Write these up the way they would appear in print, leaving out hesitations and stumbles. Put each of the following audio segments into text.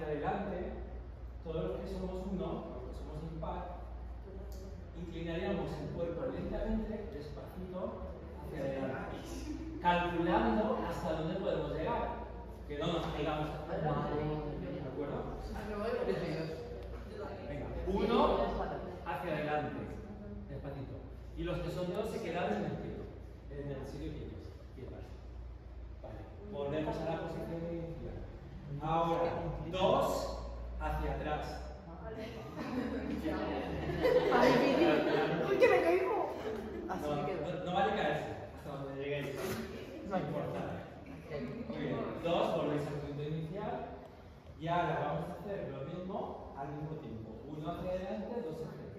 hacia adelante, todos los que somos uno, los que somos impar, inclinaríamos el cuerpo lentamente, despacito, hacia adelante, calculando hasta dónde podemos llegar, que no nos caigamos hacia adelante, ¿de acuerdo? Venga, uno hacia adelante, despacito, y los que son dos se quedan en el pie, en el sitio quietos. Vale, volvemos a la posición inicial. Ahora, dos hacia atrás. ¡Uy, que me caigo! No vale caerse hasta donde lleguéis. No importa. Muy bien. Dos, volvéis al punto inicial. Y ahora vamos a hacer lo mismo al mismo tiempo. Uno hacia adelante, dos hacia atrás.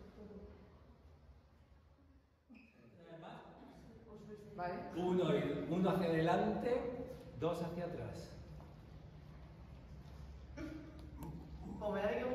Vale. Uno hacia adelante, dos hacia atrás. O me da que